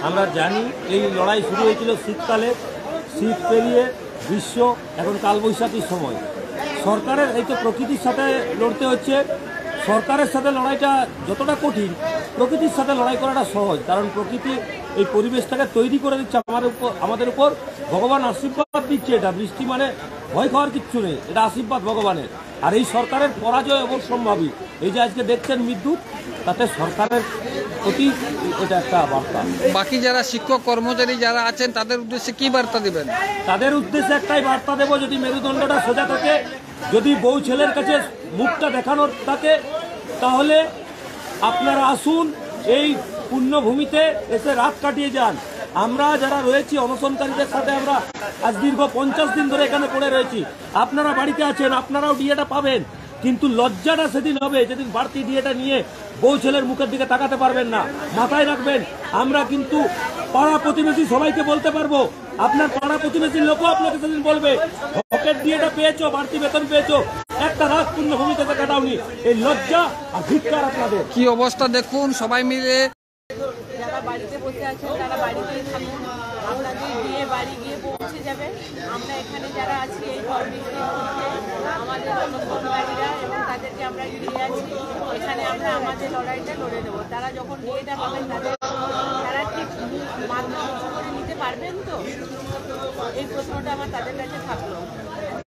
আমরা জানি এই লড়াই শুরু হয়েছিল শীতকালে, শীত পেরিয়ে গ্রীষ্ম, এখন কালবৈশাখীর সময়। সরকারের এই তো প্রকৃতির সাথে লড়তে হচ্ছে। সরকারের সাথে লড়াইটা যতটা কঠিন, প্রকৃতির সাথে লড়াই করাটা সহজ, কারণ প্রকৃতি এই পরিবেশটাকে তৈরি করে দিচ্ছে আমাদের উপর। ভগবান আশীর্বাদ দিচ্ছে। এটা বৃষ্টি মানে ভয় খাওয়ার কিচ্ছু নেই, এটা আশীর্বাদ ভগবানের। আর এই সরকারের পরাজয় অবশ্যম্ভাবী। এই যে আজকে দেখছেন বিদ্যুৎ, তাতে সরকারের প্রতি এটা একটা বার্তা। বাকি যারা শিক্ষক কর্মচারী যারা আছেন তাদের উদ্দেশ্যে কি বার্তা দেবেন? তাদের উদ্দেশ্যে একটাই বার্তা দেবো, যদি মেরুদণ্ডটা সোজা থাকে, যদি বউ ছেলের কাছে মুখটা দেখানোর থাকে, তাহলে আপনারা আসুন, এই পুণ্যভূমিতে এসে রাত কাটিয়ে যান। আমরা যারা রয়েছি অনশনকারীদের সাথে আমরা আজ দীর্ঘ 50 দিন ধরে এখানে পড়ে রয়েছি। আপনারা বাড়িতে আছেন, আপনারাও ডিএটা পাবেন, কিন্তু লজ্জাটা সেদিন হবে যেদিন বাড়তি ডিএটা নিয়ে বউ ছেলের মুখের দিকে তাকাতে পারবেন না। মাথায় রাখবেন, আমরা কিন্তু পাড়া প্রতিবেশী সবাইকে বলতে পারবো, আপনার পাড়া প্রতিবেশীর লোকও আপনাকে সেদিন বলবে হকের ডিএটা পেয়েছো, বাড়তি বেতন পেয়েছো, একটা রাত পুণ্যভূমিতে কাটাওনি। এই লজ্জা আর ধিক্কার আপনাদের। কি অবস্থা দেখুন, সবাই মিলে যারা বাড়িতে বসে আছেন তারা বাড়িতেই থাকুন, আপনাদের গিয়ে বাড়ি গিয়ে পৌঁছে যাবে। আমরা এখানে যারা আছি এই কর্মীদের আমাদের অনশনকারীরা এবং তাদেরকে আমরা ঘিরে আছি। এখানে আমরা আমাদের লড়াইটা লড়ে দেবো। তারা যখন বিয়েটা পাবেন তারা ঠিক মাথা উঁচু করে নিতে পারবেন তো, এই প্রশ্নটা আমার তাদের কাছে থাকলো।